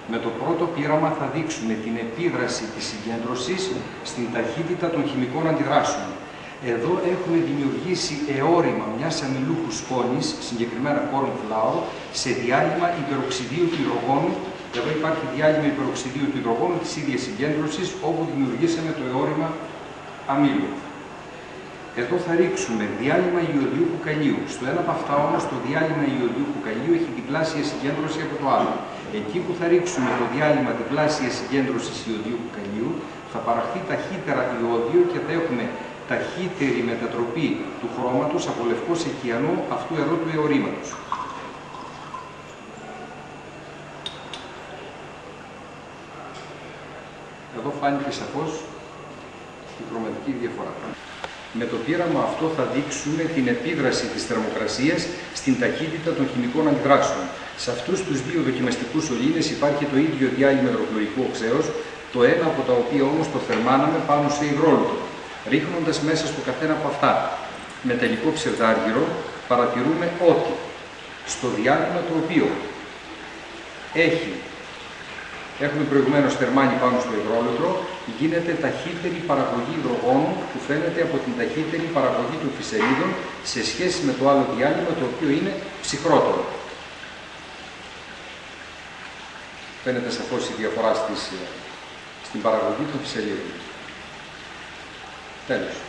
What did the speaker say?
Με το πρώτο πείραμα θα δείξουμε την επίδραση της συγκέντρωσης στην ταχύτητα των χημικών αντιδράσεων. Εδώ έχουμε δημιουργήσει αιώρημα μιας αμυλούχου σκόνης, συγκεκριμένα corn flour, σε διάλειμμα υπεροξιδίου του υδρογόνου. Εδώ υπάρχει διάλειμμα υπεροξιδίου του υδρογόνου της ίδιας συγκέντρωσης, όπου δημιουργήσαμε το αιώρημα αμύλου. Εδώ θα ρίξουμε διάλειμμα ιωδίου κουκαλίου. Στο ένα από αυτά όμως το διάλειμμα ιωδίου κουκαλίου έχει διπλάσια συγκέντρωση από το άλλο. Εκεί που θα ρίξουμε το διάλειμμα διπλάσια συγκέντρωσης ιωδίου κουκαλίου, θα παραχθεί ταχύτερα ιώδιο και θα έχουμε ταχύτερη μετατροπή του χρώματος από λευκό σε κιανό αυτού εδώ του αιωρήματος. Εδώ φάνηκε σαφώς η χρωματική διαφορά. Με το πείραμα αυτό θα δείξουμε την επίδραση της θερμοκρασίας στην ταχύτητα των χημικών αντιδράσεων. Σε αυτούς τους δύο δοκιμαστικούς σωλήνες υπάρχει το ίδιο διάλειμμα υδροχλωρικού οξέως, το ένα από τα οποία όμως το θερμάναμε πάνω σε υδρόλουτρο. Ρίχνοντας μέσα στο καθένα από αυτά με τελικό ψευδάργυρο, παρατηρούμε ότι στο διάλειμμα το οποίο έχουμε προηγουμένως θερμάνει πάνω στο υδρόλουτρο, γίνεται ταχύτερη παραγωγή υδρογόνου που φαίνεται από την ταχύτερη παραγωγή των φυσελίδων σε σχέση με το άλλο διάλειμμα, το οποίο είναι ψυχρότερο. Φαίνεται σαφώς η διαφορά στην παραγωγή των φυσελίδων. Τέλος.